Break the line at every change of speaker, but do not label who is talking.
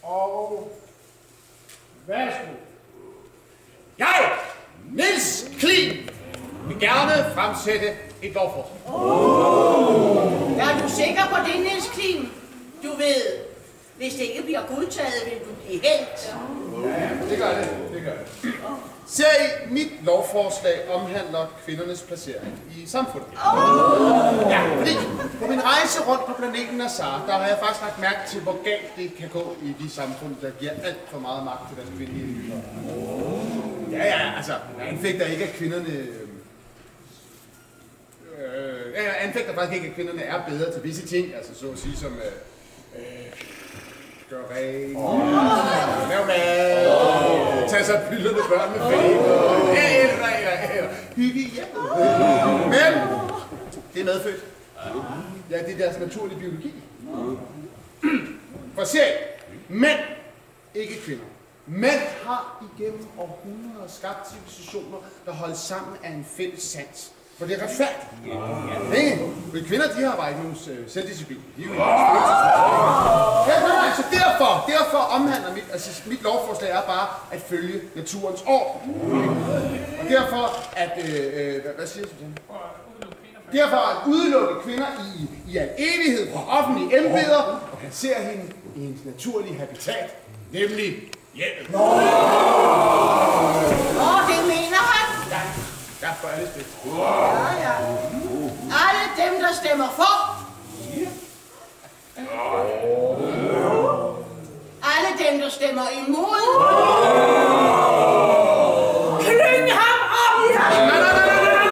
Og værsgo.
Jeg, Niels Klin, vil gerne fremsætte et lovforslag.
Er du sikker på det, Niels Klin? Du ved, hvis det ikke bliver godtaget, vil du blive hængt.
Ja, det gør det. Ser I, mit lovforslag omhandler kvindernes placering i samfundet. Ja, fordi på min rejse rundt på planeten Azar, der har jeg faktisk lagt mærke til, hvor galt det kan gå i de samfund, der giver alt for meget magt til deres kvindelige lyder. Ja, altså, jeg anfægter ikke, at kvinderne... jeg anfægter faktisk ikke, at kvinderne er bedre til visse ting, altså så at sige som... gør rent, lave mad, tage sig pylderne børn med hygge i hjemmet. Men det er medfødt. Ja, det er deres naturlige biologi. For se, mænd, ikke kvinder. Mænd har igennem århundreder skabt civilisationer, der holdes sammen af en fælles sans. For det er retfærdigt. Ja. Men kvinder, de har bare ikke nogen selvdisciplin. De er jo så derfor omhandler mit lovforslag er bare at følge naturens orden. Og derfor at, hvad siger du sådan? Derfor at udelukke kvinder i al evighed fra offentlige embeder og placere hende i hendes naturlige habitat, nemlig hjemmet.
Det mener han.
Ja, for alle spil.
Ja. Alle dem, der stemmer for. Alle dem, der stemmer imod.